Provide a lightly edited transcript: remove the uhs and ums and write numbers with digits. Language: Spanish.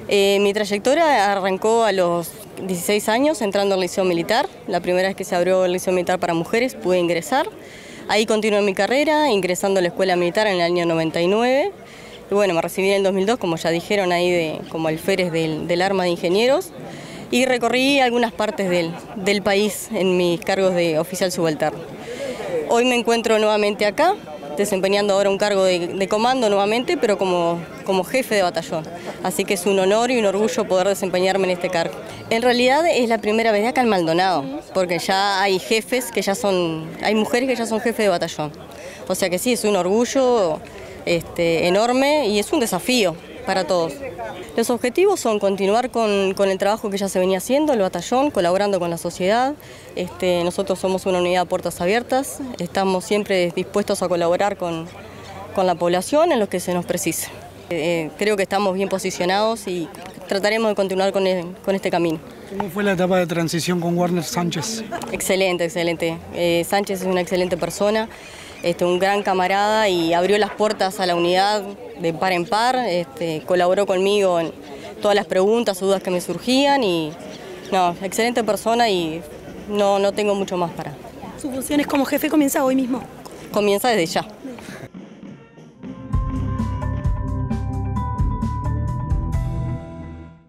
Mi trayectoria arrancó a los 16 años entrando al Liceo Militar. La primera vez que se abrió el Liceo Militar para mujeres pude ingresar. Ahí continué mi carrera, ingresando a la Escuela Militar en el año 99. Y bueno, me recibí en el 2002, como ya dijeron, ahí como alférez del Arma de Ingenieros. Y recorrí algunas partes del país en mis cargos de oficial subalterno. Hoy me encuentro nuevamente acá, desempeñando ahora un cargo de comando nuevamente, pero como jefe de batallón. Así que es un honor y un orgullo poder desempeñarme en este cargo. En realidad es la primera vez acá en Maldonado, porque ya hay jefes que hay mujeres que ya son jefes de batallón. O sea que sí, es un orgullo enorme y es un desafío para todos. Los objetivos son continuar con el trabajo que ya se venía haciendo, el batallón, colaborando con la sociedad. Nosotros somos una unidad de puertas abiertas, estamos siempre dispuestos a colaborar con la población en lo que se nos precise. Creo que estamos bien posicionados y trataremos de continuar con este camino. ¿Cómo fue la etapa de transición con Warner Sánchez? Excelente, excelente. Sánchez es una excelente persona. Un gran camarada y abrió las puertas a la unidad de par en par, colaboró conmigo en todas las preguntas o dudas que me surgían y no, excelente persona y no tengo mucho más para. ¿Sus funciones como jefe comienza hoy mismo? Comienza desde ya.